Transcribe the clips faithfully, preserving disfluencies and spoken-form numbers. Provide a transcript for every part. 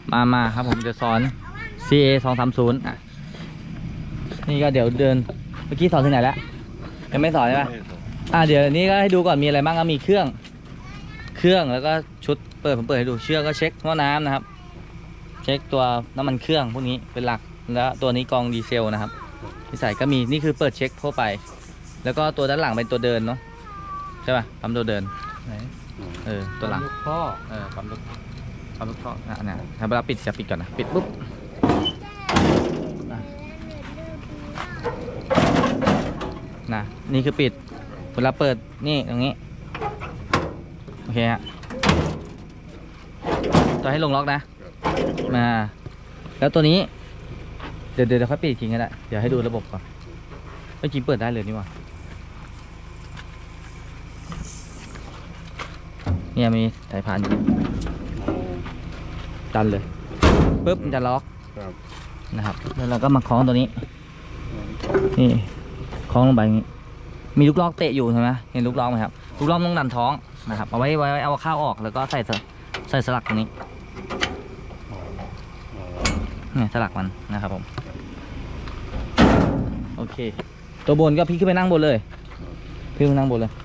มามาครับผมจะสอน ซี เอ สองสามศูนย์อ่ะนี่ก็เดี๋ยวเดินเมื่อกี้สอนที่ไหนแล้วยังไม่สอนใช่ไหมอ่ะเดี๋ยวนี้ก็ให้ดูก่อนมีอะไรบ้างก็มีเครื่องเครื่องแล้วก็ชุดเปิดผมเปิดให้ดูเชือกก็เช็คหม้อน้ำนะครับเช็คตัวน้ำมันเครื่องพวกนี้เป็นหลักแล้วตัวนี้กองดีเซลนะครับที่ใส่ก็มีนี่คือเปิดเช็คทั่วไปแล้วก็ตัวด้านหลังเป็นตัวเดินเนาะใช่ป่ะปั๊มตัวเดินเออตัวหลังพ่อเออปั๊มลูกปั๊มลูกท่อนะเนี่ยถ้าเวลาปิดจะปิดก่อนนะปิดปุ๊บนะนี่คือปิดเวลาเปิดนี่ตรงนี้โอเคฮะตัวให้ลงล็อกนะมาแล้วตัวนี้เดี๋ยวเดี๋ยวค่อยปิดทิ้งก็ได้เดี๋ยวให้ดูระบบก่อนเมื่อกี้เปิดได้เลยนี่หว่าเนี่ยมีสายพานดันเลยปุ๊บมันจะล็อกนะครับแล้วเราก็มาคล้องตัวนี้นี่คล้องลงไปอย่างนี้มีลูกล็อกเตะอยู่ใช่ไหมเห็นลูกล็อกไหมครับลูกล็อกต้องดันท้องนะครับเอาไว้ไว้เอาข้าวออกแล้วก็ใส่ใส่สลักตรงนี้เนี่ยสลักมันนะครับผมโอเคตัวบนก็พี่ขึ้นไปนั่งบนเลยพี่ขึ้นนั่งบนเลย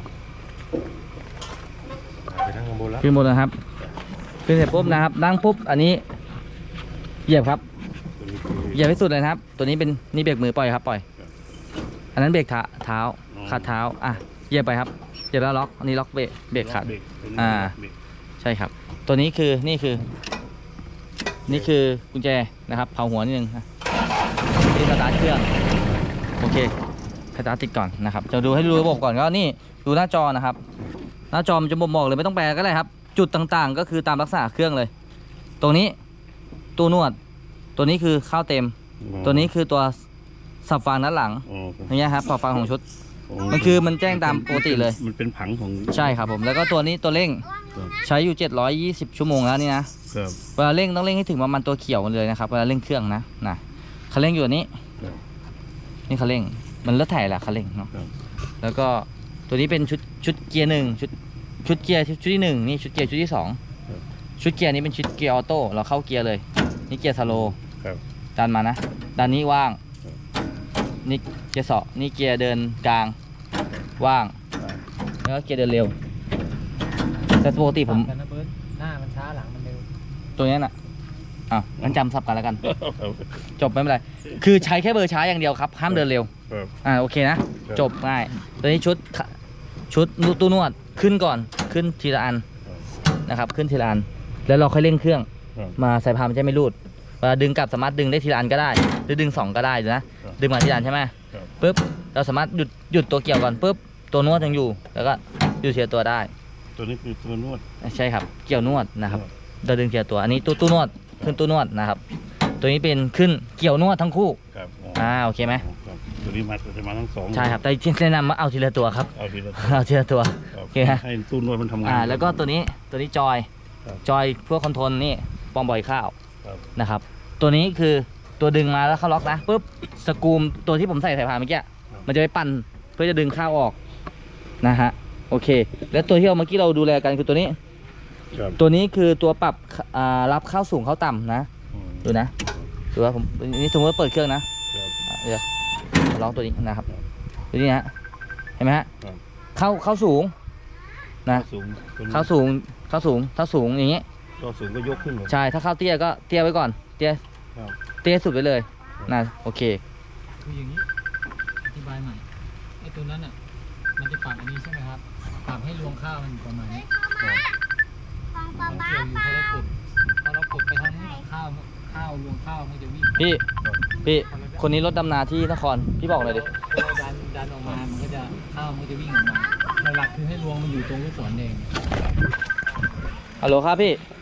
ขึ้นบนเลยครับขึ้นเสร็จปุ๊บนะครับนั่งปุ๊บอันนี้เหยียบครับเหยียบให้สุดเลยนะครับตัวนี้เป็นนี่เบรกมือปล่อยครับปล่อยอันนั้นเบรกเท้าเท้าขาดเท้าอ่ะเหยียบไปครับเหยียบแล้วล็อกอันนี้ล็อกเบรกเบรกขาดอ่าใช่ครับตัวนี้คือนี่คือนี่คือกุญแจนะครับเผาหัวนิดนึงนี่สตาร์ทเครื่องโอเคสตาร์ทติดก่อนนะครับจะดูให้ดูระบบก่อนก็นี่ดูหน้าจอนะครับหน้าจอมันจะบ่งบอกเลยไม่ต้องแปลก็ได้ครับจุดต่างๆก็คือตามลักษณะเครื่องเลยตรงนี้ตู้นวดตัวนี้คือข้าวเต็มตัวนี้คือตัวสับฟางด้านหลังอย่างเงี้ยครับสับฟางของชุดมันคือมันแจ้งตามปกติเลยมันเป็นผังของใช่ครับผมแล้วก็ตัวนี้ตัวเร่งใช้อยู่เจ็ดร้อยยี่สิบชั่วโมงแล้วนี่นะเวลาเร่งต้องเร่งให้ถึงประมาณตัวเขียวเลยนะครับเวลาเร่งเครื่องนะนะคันเร่งอยู่นี้นี่คันเร่งมันรถไถแหละคันเร่งเนาะแล้วก็ตัวนี้เป็นชุดชุดเกียร์หนึ่งชุดชุดเกียร์ชุดที่หนึ่งนี่ชุดเกียร์ชุดที่สองชุดเกียร์นี้เป็นชุดเกียร์ออโต้เราเข้าเกียร์เลยนี่เกียร์สโลว์ดันมานะดันนี้ว่างนี่เกียร์สองนี่เกียร์เดินกลางว่างแล้วก็เกียร์เดินเร็วแต่ปกติผมหน้ามันช้าหลังมันเร็วตัวนี้น่ะอ่ะงั้นจำสับกันแล้วกันจบไม่เป็นไรคือใช้แค่เบอร์ช้าอย่างเดียวครับห้ามเดินเร็วอ่าโอเคนะจบง่ายตัวนี้ชุดชุดตู้นวดขึ้นก่อนขึ้นทีละอันนะครับขึ้นทีละอันแล้วเราค่อยเร่งเครื่องมาสายพานมันจะไม่รูดเวลาดึงกลับสามารถดึงได้ทีละอันก็ได้หรือดึงสองก็ได้นะดึงมาทีละอันใช่ไหมปุ๊บเราสามารถหยุดหยุดตัวเกี่ยวก่อนปุ๊บตัวนวดยังอยู่แล้วก็หยุดเสียตัวได้ตัวนี้คือตัวนวดใช่ครับเกี่ยวนวดนะครับเราดึงเกี่ยวตัวอันนี้ตู้ตู้นวดขึ้นตู้นวดนะครับตัวนี้เป็นขึ้นเกี่ยวนวดทั้งคู่อ่าโอเคไหมตัวนี้มาจะมาทั้งสองใช่ครับแต่ที่แนะนำมาเอาทีละตัวครับเอาทีละเอาทีละตัวโอเคฮะให้ตู้นวดมันทำงานอ่าแล้วก็ตัวนี้ตัวนี้จอยจอยเพื่อคอนโทรลนี่ปองบ่อยข้าวนะครับตัวนี้คือตัวดึงมาแล้วเข้าล็อกนะปุ๊บสกูมตัวที่ผมใส่สายพานเมื่อกี้มันจะไปปั่นเพื่อจะดึงข้าวออกนะฮะโอเคแล้วตัวที่เราเมื่อกี้เราดูแลกันคือตัวนี้ตัวนี้คือตัวปรับรับข้าวสูงข้าวต่ำนะดูนะดูว่าผมนี่สมมติว่าเปิดเครื่องนะเดี๋ยวลองตัวนี้นะครับตัวนี้ฮะเห็นไหมฮะเข้าเข้าสูงนะเข้าสูงเข้าสูงเข้าสูงอย่างนี้เข้าสูงก็ยกขึ้นใช่ถ้าเข้าเตี้ยก็เตี้ยไว้ก่อนเตี้ยเตี้ยสุดไปเลยนะโอเคคืออย่างนี้อธิบายใหม่ไอ้ตัวนั้นอ่ะมันจะปรับอันนี้ใช่ไหมครับปรับให้รวงข้าวมันประมาณนี้มันเกี่ยวอยู่พอเรากดพอเรากดไปทางนี้ข้าวข้าวรวงข้าวมันจะวิ่งพี่พี่คนนี้รถดำนาที่นครพี่บอกเลยดิดันดันออกมามันก็จะข้าวมันจะวิ่งออกมาหลักคือให้รวงมันอยู่ตรงลูกศรแดงฮัลโหลครับพี่